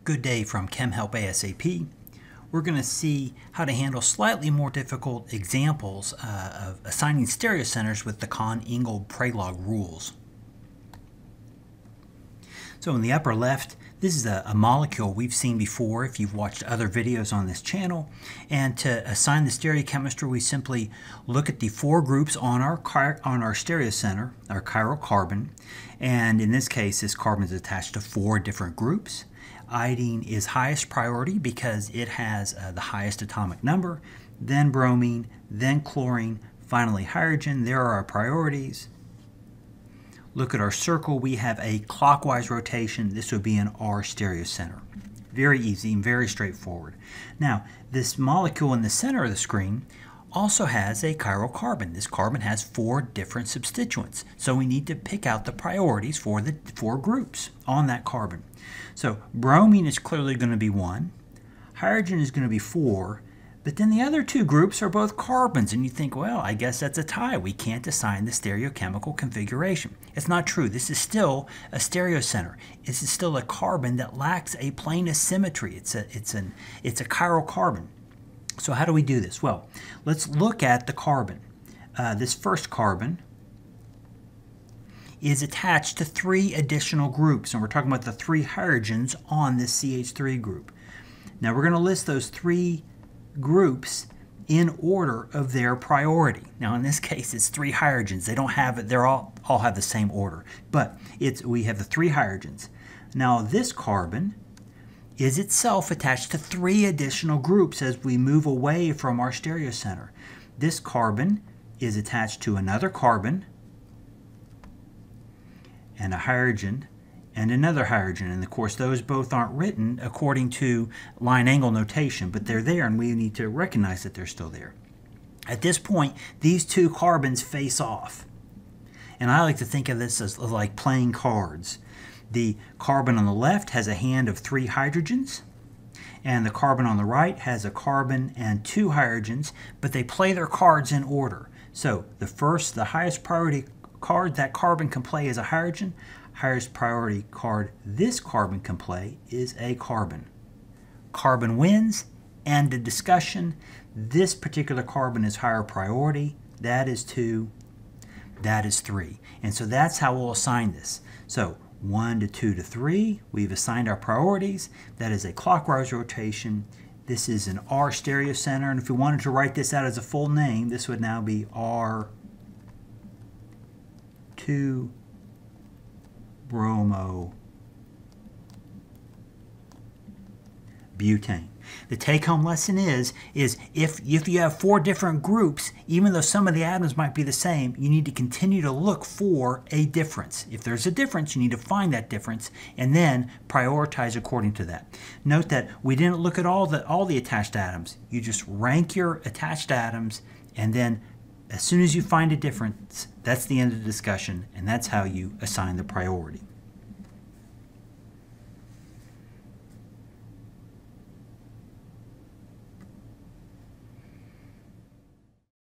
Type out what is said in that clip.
Good day from Chem Help ASAP. We're going to see how to handle slightly more difficult examples of assigning stereocenters with the Cahn-Ingold-Prelog rules. So in the upper left, this is a molecule we've seen before if you've watched other videos on this channel. And to assign the stereochemistry, we simply look at the four groups on our stereocenter, our chiral carbon. And in this case, this carbon is attached to four different groups. Iodine is highest priority because it has the highest atomic number, then bromine, then chlorine, finally hydrogen. There are our priorities. Look at our circle. We have a clockwise rotation. This would be an R stereocenter. Very easy and very straightforward. Now, this molecule in the center of the screen also has a chiral carbon. This carbon has four different substituents. So we need to pick out the priorities for the four groups on that carbon. So bromine is clearly going to be 1. Hydrogen is going to be 4. But then the other two groups are both carbons, and you think, well, I guess that's a tie. We can't assign the stereochemical configuration. It's not true. This is still a stereocenter. This is still a carbon that lacks a plane of symmetry. It's a chiral carbon. So how do we do this? Well, let's look at the carbon. This first carbon is attached to 3 additional groups, and we're talking about the 3 hydrogens on this CH3 group. Now we're going to list those 3 groups in order of their priority. Now in this case it's 3 hydrogens. They don't have it, they're all have the same order, but we have the 3 hydrogens. Now this carbon is itself attached to 3 additional groups as we move away from our stereocenter. This carbon is attached to another carbon and a hydrogen and another hydrogen, and of course those both aren't written according to line angle notation, but they're there and we need to recognize that they're still there. At this point, these 2 carbons face off, and I like to think of this as like playing cards. The carbon on the left has a hand of 3 hydrogens, and the carbon on the right has a carbon and 2 hydrogens, but they play their cards in order. So the highest priority card that carbon can play is a hydrogen. Highest priority card this carbon can play is a carbon. Carbon wins, end of discussion. This particular carbon is higher priority. That is 2. That is 3. And so that's how we'll assign this. So 1 to 2 to 3, we've assigned our priorities. That is a clockwise rotation. This is an R stereocenter, and if we wanted to write this out as a full name, this would now be R2 bromo butane. The take-home lesson is if you have 4 different groups, even though some of the atoms might be the same, you need to continue to look for a difference. If there's a difference, you need to find that difference and then prioritize according to that. Note that we didn't look at all the attached atoms. You just rank your attached atoms, and then as soon as you find a difference, that's the end of the discussion, and that's how you assign the priority.